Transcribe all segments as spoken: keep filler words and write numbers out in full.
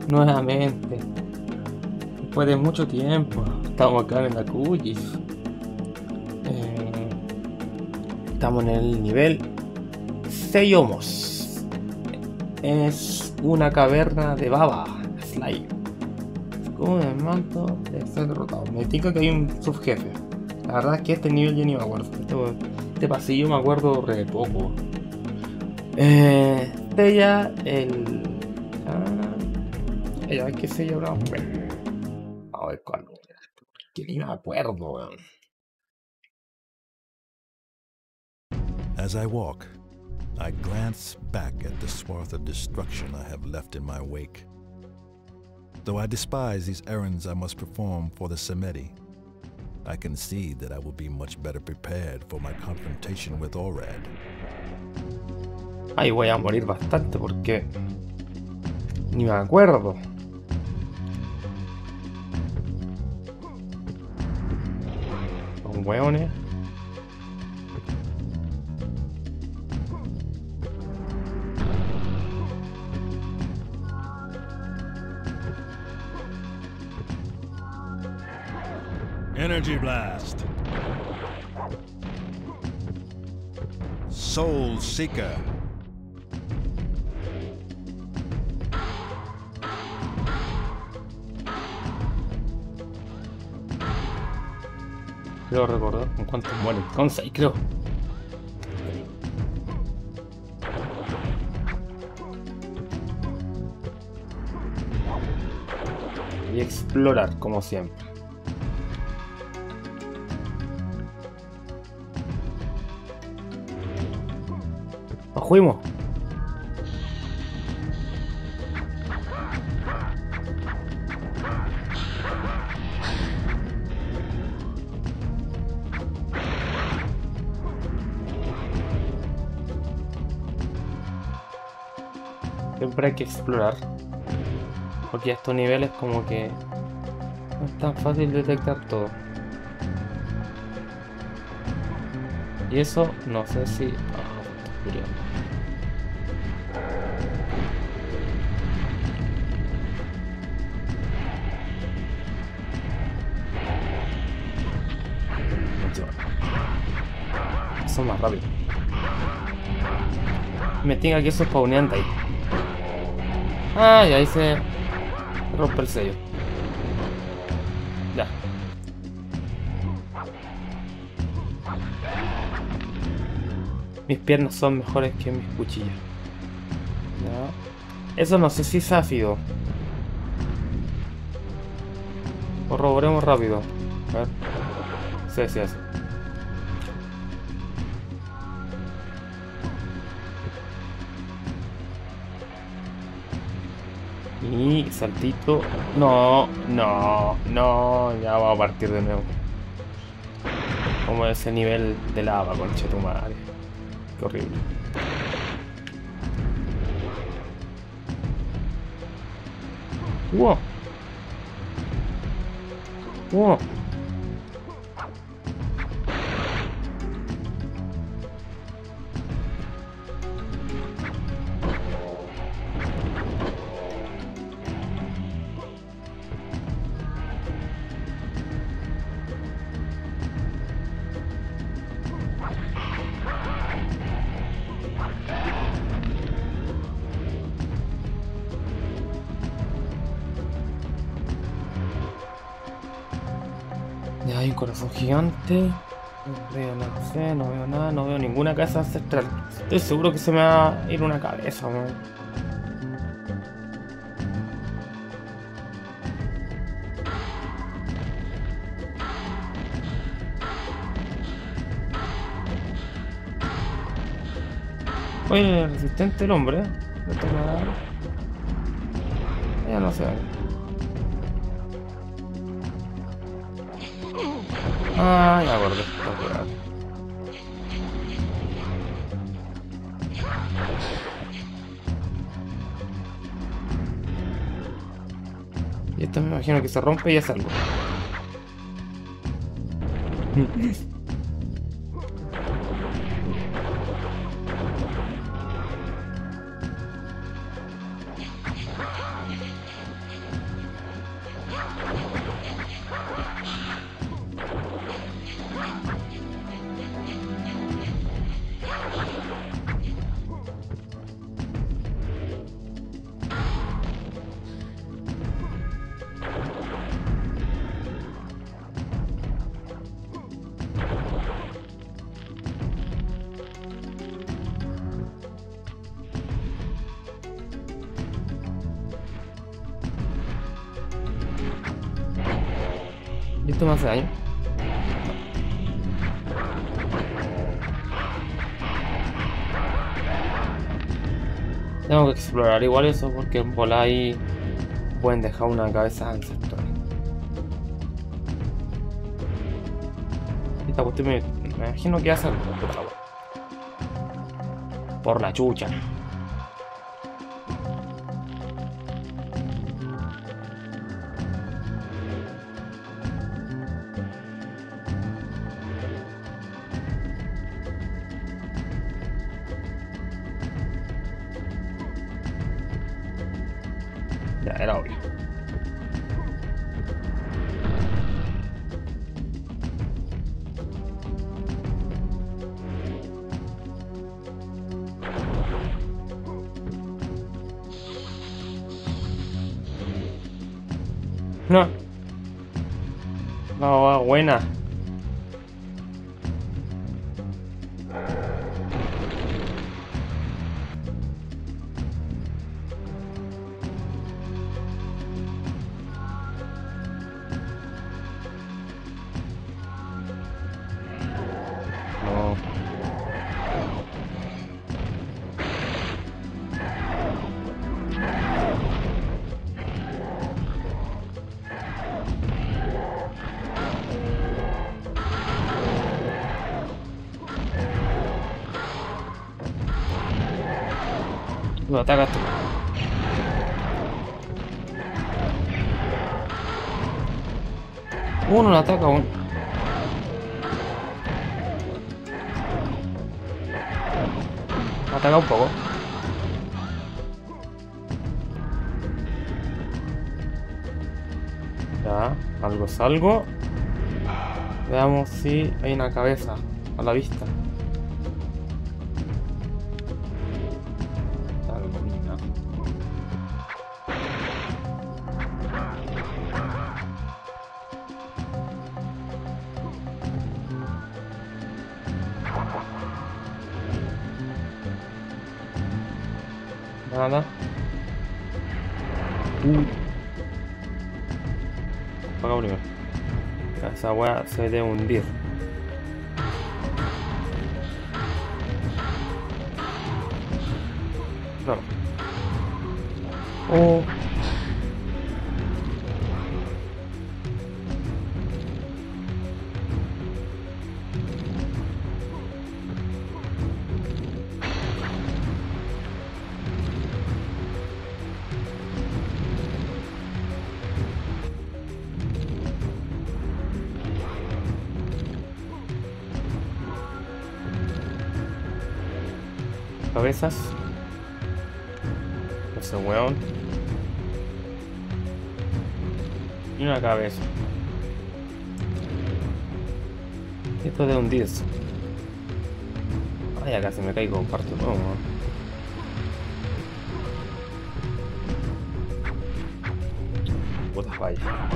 Nuevamente. Después de mucho tiempo. Estamos acá en la Cuyis. Eh, estamos en el nivel Seyomos. Es una caverna de baba. Slime. Escudo de manto de ser derrotado. Me indica que hay un subjefe. La verdad es que este nivel yo ni me acuerdo. Este, este pasillo me acuerdo re poco. Eh, Sella, el. Ah, ya ves que Sella ahora. A ver cuál. Que ni me acuerdo, weón. As I walk, I glance back at the swath of destruction I have left in my wake. Though I despise these errands I must perform for the Samedi, I concede that I will be much better prepared for my confrontation with Orad. Ahí voy a morir bastante porque ni me acuerdo. Los hueones. Energy Blast. Soul Seeker. Creo recordar con cuántos mueren. Con seis creo. Y explorar como siempre. Nos fuimos. Siempre hay que explorar. Porque a estos niveles como que no es tan fácil detectar todo. Y eso no sé si... Ah, estoy muriendo. Son más rápido. Me tenga que eso spawneando ahí. Ah, y ahí se rompe el sello. Ya. Mis piernas son mejores que mis cuchillas. Ya. Eso no sé si es ácido. Corroboremos rápido. A ver. Sí, sí, sí. Y saltito. No, no, no. Ya va a partir de nuevo. Como ese nivel de lava, concha tu madre. Qué horrible. Wow. Wow. Ya hay un corazón gigante. No veo nada, no sé, no veo nada, no veo ninguna casa ancestral. Estoy seguro que se me va a ir una cabeza, man. Oye, resistente el hombre. No toma nada. Ya no sé. Ah, ya acordé. Y esto me imagino que se rompe y es algo. ¿Esto me hace daño? Tengo que explorar igual eso porque en bola ahí pueden dejar una cabeza ancestral. Esta cuestión me, me imagino que hace por la chucha. Ya, era obvio. No. No, va buena. No. No, ataca esto. Uno no ataca uno. Ataca un poco. Ya, algo es algo. Veamos si hay una cabeza a la vista. Nada. Uh. Apaga primero. Esa weá se debe hundir. No. Oh. Cabezas. Ese weón. Y una cabeza. Esto de hundirse. Ay, acá se me caigo un parto nuevo. Putas vaya.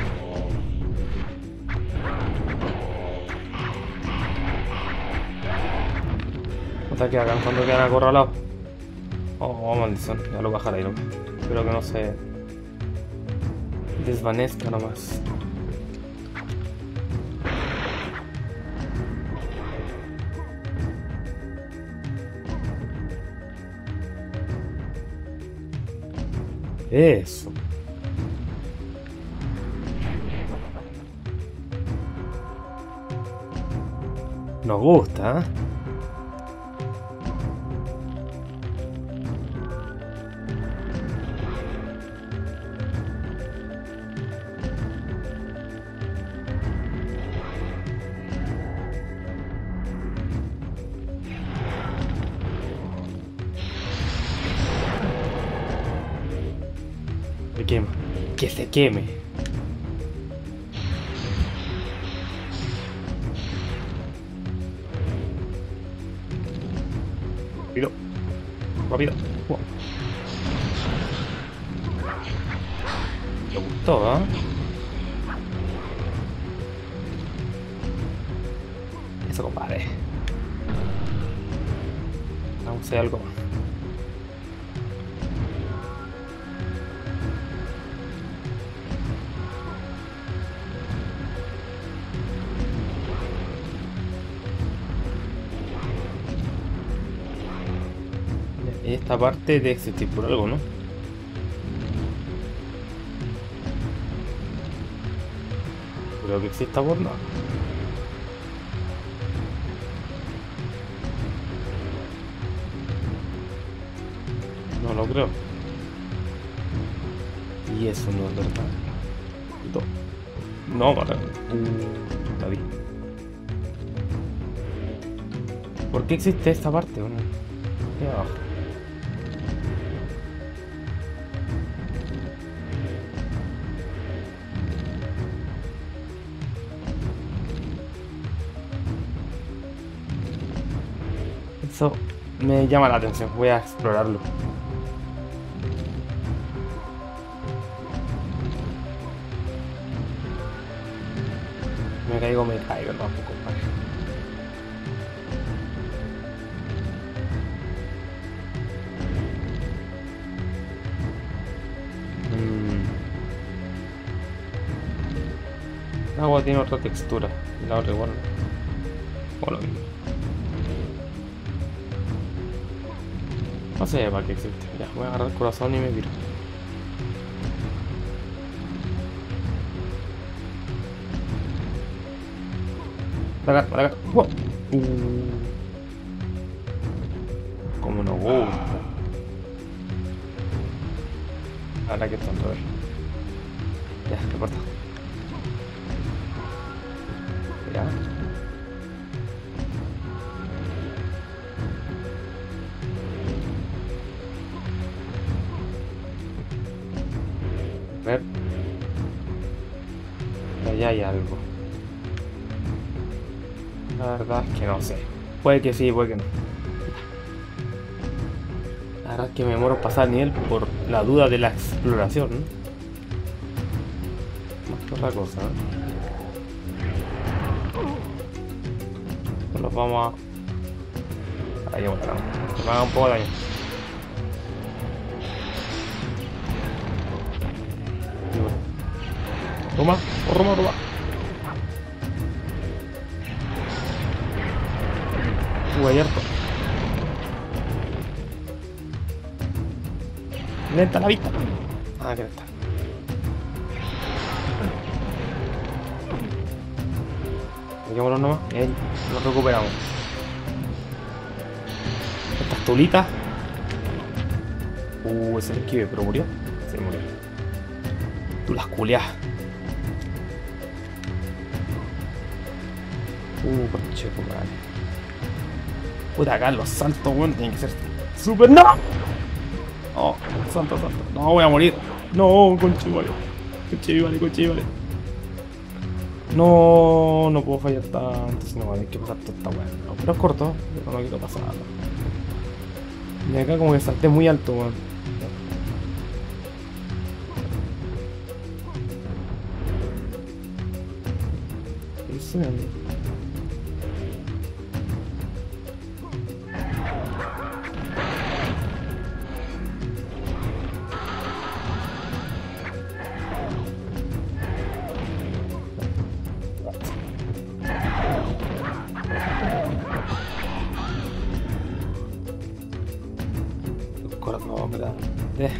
Que acá cuando quedan acorralados. Oh, maldición, ya lo bajaré ahí, ¿no? Espero que no se desvanezca nomás. Eso. Nos gusta, ¿eh? Se quema. Que se queme. Rápido. Rápido. Wow. Me gustó, ¿eh? Eso, compadre. Vamos a hacer algo más. Esta parte debe existir por algo, ¿no? Creo que exista por nada. No lo creo. Y eso no es verdad. No, para. Uh, la vi. ¿Por qué existe esta parte? Bueno, aquí abajo. Eso me llama la atención. Voy a explorarlo. Me caigo, me caigo, no, compadre. Mm. El agua tiene otra textura. La otra igual. Bueno, no sé para qué existe. Ya, voy a agarrar el corazón y me tiro. Para acá, para acá. Uh. Como no gusta. Ahora que están a ver. Ya, ¿qué importa? Ya. A ver. Allá hay algo. La verdad es que no sé. Puede que sí, puede que no. La verdad es que me demoro en pasar el nivel por la duda de la exploración, ¿no? Más que otra cosa, ¿no? Nos vamos a... Ahí vamos, que me haga un poco de daño. Toma, toma, toma. Uh, hay harto. Lenta la vista. Ah, que está. Dejémoslo nomás. Y ahí nos recuperamos. Estas tulitas. Uh, ese es el esquive, pero murió. Se murió. Tú las culeas. Uh, coche, madre. Puta, acá los saltos, weón, tienen que ser super. ¡No! Oh, salto, salto. No, voy a morir. No, conche, vale. Conche, vale, conche, vale. No, no puedo fallar tanto. Si no, va a tener que pasar toda esta weá. No, pero es corto, pero no quiero pasar. Y acá como que salté muy alto, weón. ¿Qué hice? No, me da. Eh.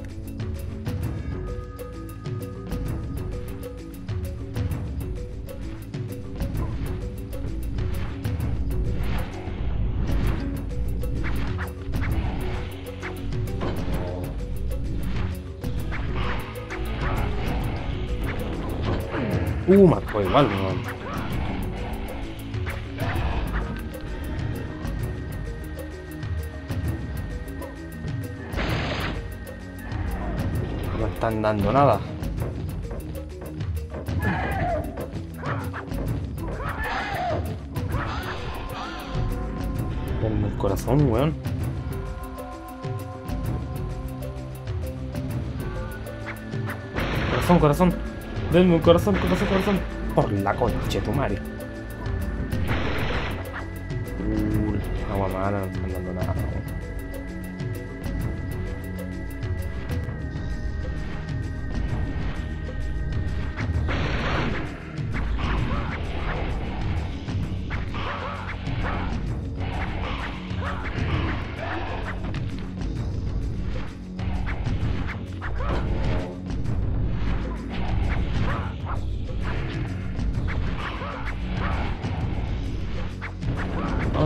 Uh, marcó igual, no. No están dando nada. Denme el corazón, weón. Corazón, corazón. Denme un corazón, corazón, corazón. Por la concha, tu madre. Uh, agua mala, no están dando nada, weón.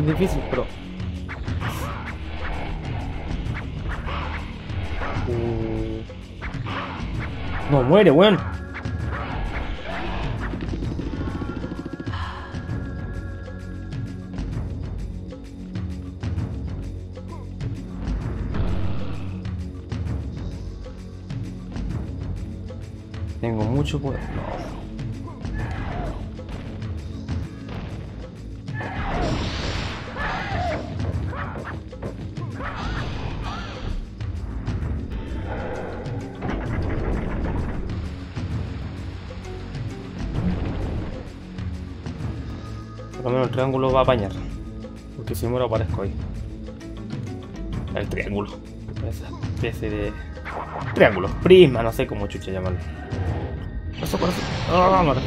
más difícil, pero... Uh... No muere, weón. Tengo mucho poder. No. Por lo menos el triángulo va a apañar. Porque si muero aparezco ahí. El triángulo. Esa especie de... triángulo. Prisma, no sé cómo chucha llamarlo. Eso por eso. ¡Ah, madre!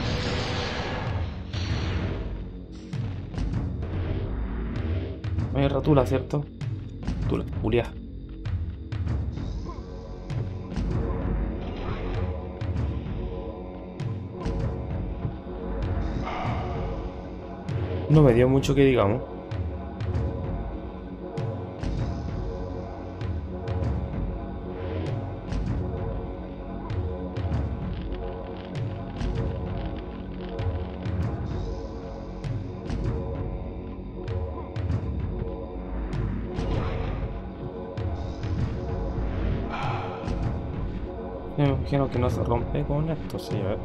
No hay ratula, ¿cierto? Ratula, Julia. No me dio mucho que digamos. Me imagino que no se rompe con esto, sí, a ver.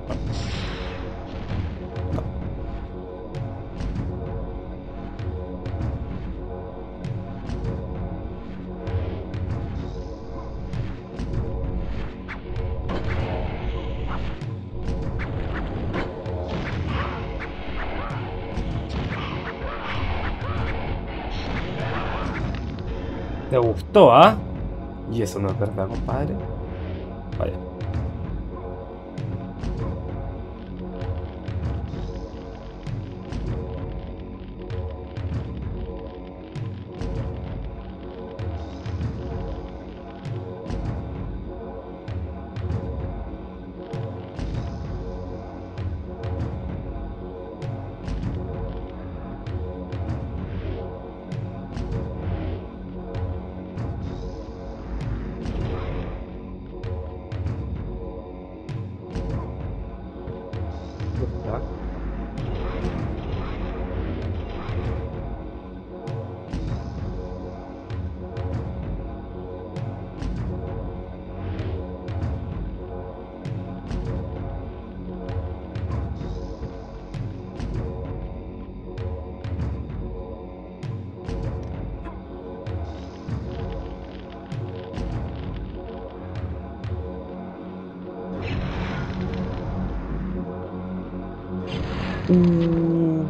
¿Te gustó, ah? ¿Eh? Y eso no es verdad, compadre. Vaya. Uh.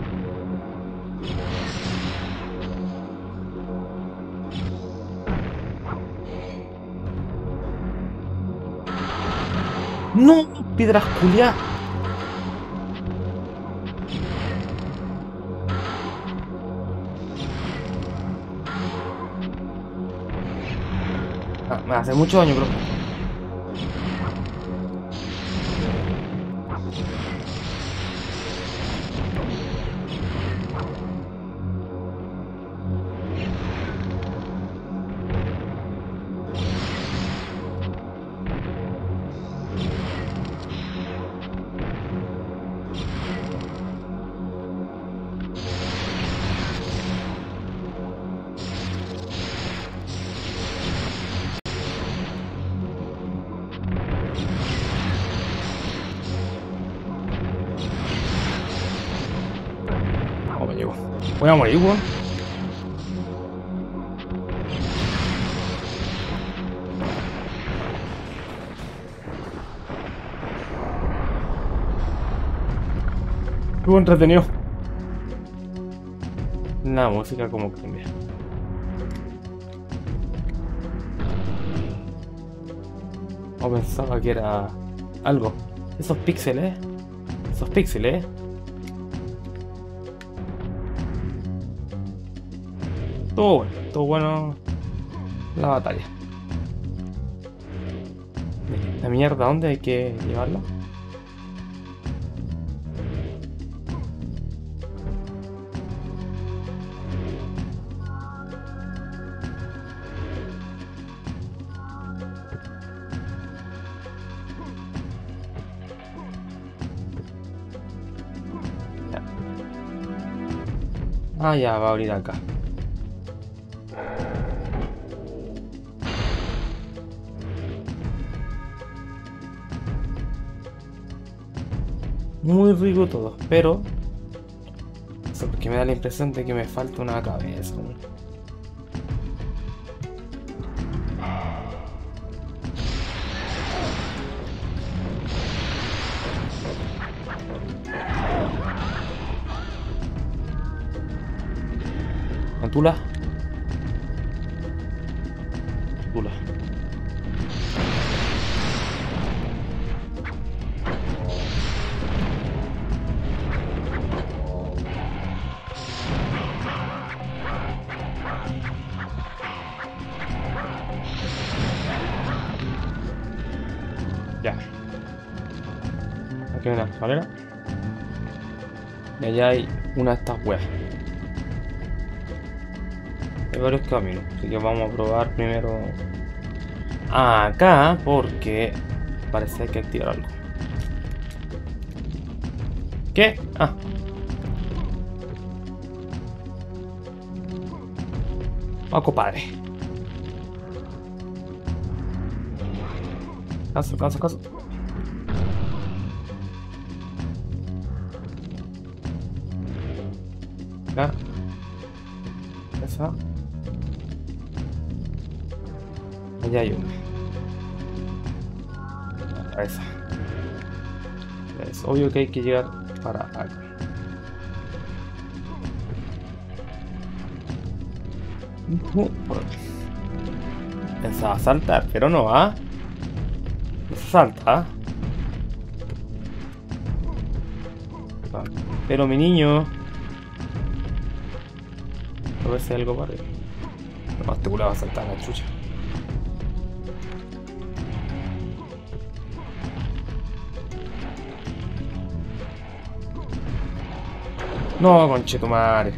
No, piedras culiadas. Ah, me hace mucho daño, bro. Voy a morir, weón. Estuvo entretenido. La música como cambia. O pensaba que era algo. Esos píxeles. Esos píxeles. Todo bueno, todo bueno la batalla. La mierda, ¿dónde hay que llevarla? Ah, ya, va a abrir acá. Muy rico todo, pero... Eso porque me da la impresión de que me falta una cabeza. Tula. Tula. Ya. Aquí hay una escalera. Y allá hay una de estas weas. Hay varios caminos, así que vamos a probar primero acá, porque parece que hay que activar algo. ¿Qué? Ah. Ah, compadre. Caso, caso, caso. Acá. Esa. Allá hay una. Esa. Es obvio que hay que llegar para acá. Uh, Pensaba saltar, pero no, ¿ah? No se salta, ¿ah? Pero mi niño. A ver si hay algo para él. No, este culo va a saltar la chucha. No, conchetumare.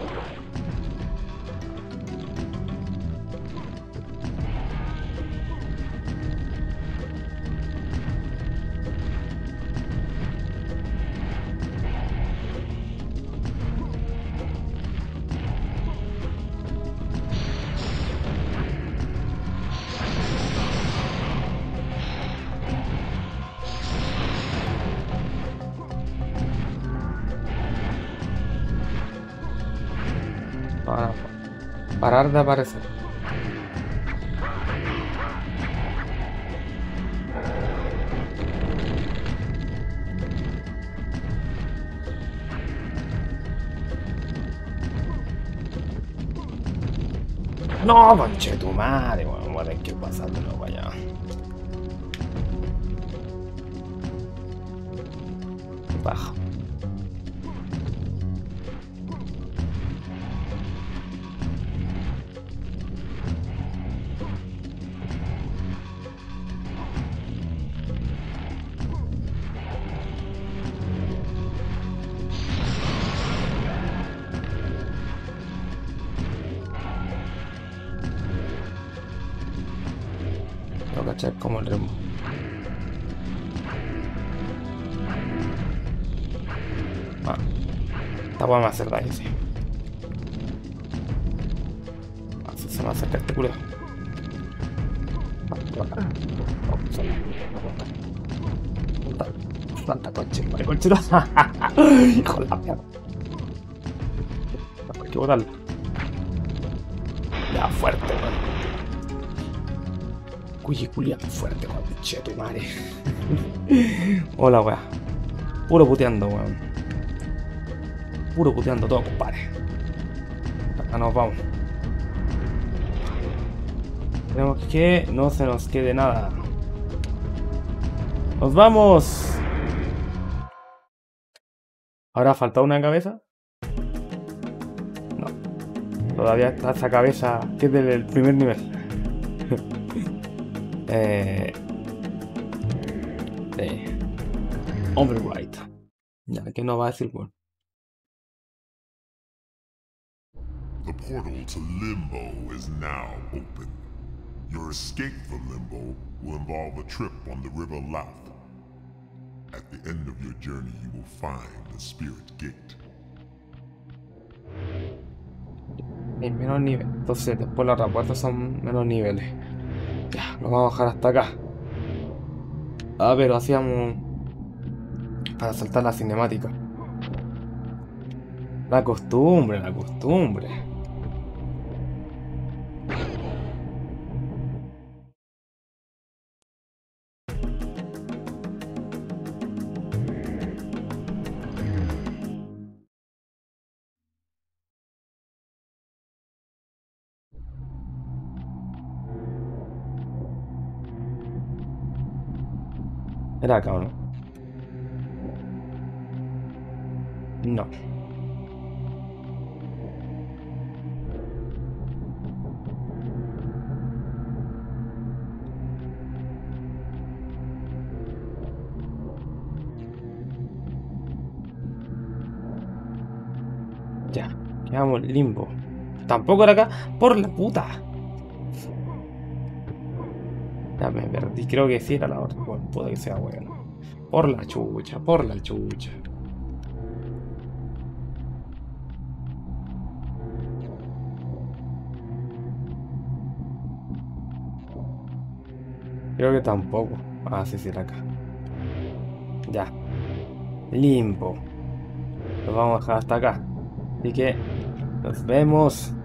Para parar de aparecer. No, conche tu madre, bueno, bueno, hay que pasártelo para allá. Baja. Tengo que echar como el ritmo. Ah, esta hueá me va a hacer daño, sí. Así se me va a acercar este culo. Tanta coche, vale, coche. Hijo de la mierda. Hay que botarla. Ya, fuerte, man. Cuyi culia fuerte, conche tu madre. Hola, weá. Puro puteando, weón. Puro puteando todo, compadre. Acá nos vamos. Tenemos que no se nos quede nada. ¡Nos vamos! ¿Ahora falta una cabeza? No. Todavía está esa cabeza que es del primer nivel. eh... Eh... Hombre, right. Ya, ¿qué nos va a decir, weón? The portal to Limbo is now open. Your escape from Limbo will involve a trip on the River Lath. At the end of your journey, you will find the Spirit Gate. Hay menos nivel. Entonces después las otras puertas son menos niveles. Ya, lo vamos a bajar hasta acá. Ah, pero hacíamos para saltar la cinemática. La costumbre, la costumbre. ¿Era acá o no? No. Ya, quedamos en limbo. Tampoco era acá. Por la puta. Ya me perdí. Creo que sí era la otra. Bueno, puede que sea bueno. Por la chucha, por la chucha. Creo que tampoco. Ah, sí, sí, era acá. Ya. Limbo. Lo vamos a dejar hasta acá. Así que nos vemos